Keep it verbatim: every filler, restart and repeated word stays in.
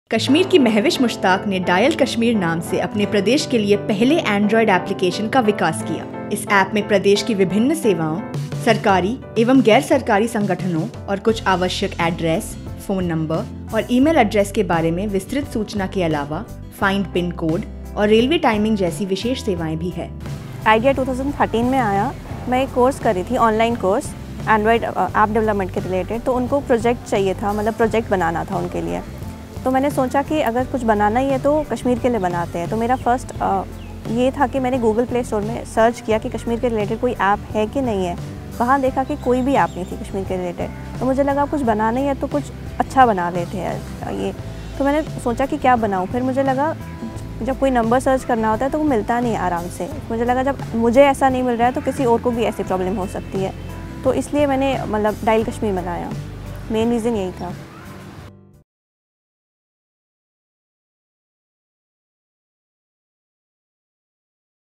कश्मीर की महविश मुश्ताक ने डायल कश्मीर नाम से अपने प्रदेश के लिए पहले एंड्रॉयड एप्लीकेशन का विकास किया। इस ऐप में प्रदेश की विभिन्न सेवाओं, सरकारी एवं गैर सरकारी संगठनों और कुछ आवश्यक एड्रेस, फोन नंबर और ईमेल एड्रेस के बारे में विस्तृत सूचना के अलावा फाइंड पिन कोड और रेलवे टाइमिंग जैसी विशेष सेवाएं भी है। आइडिया टू थाउज़ेंड थर्टीन में आया। मैं एक कोर्स करी थी, online course android app development के रिलेटेड। तो उनको प्रोजेक्ट चाहिए था, मतलब प्रोजेक्ट बनाना था उनके लिए। तो मैंने सोचा कि अगर कुछ बनाना ही है तो कश्मीर के लिए बनाते हैं। तो मेरा फर्स्ट ये था कि मैंने गूगल प्ले स्टोर में सर्च किया कि कश्मीर के रिलेटेड कोई ऐप है कि नहीं है। वहाँ देखा कि कोई भी ऐप नहीं थी कश्मीर के रिलेटेड। तो मुझे लगा कुछ बनाना ही है तो कुछ अच्छा बना लेते हैं ये। तो मैंने सोचा कि क्या बनाऊँ। फिर मुझे लगा जब कोई नंबर सर्च करना होता है तो वो मिलता नहीं है आराम से। मुझे लगा जब मुझे ऐसा नहीं मिल रहा है तो किसी और को भी ऐसी प्रॉब्लम हो सकती है। तो इसलिए मैंने मतलब डायल कश्मीर बनाया। मेन रीज़न यही था।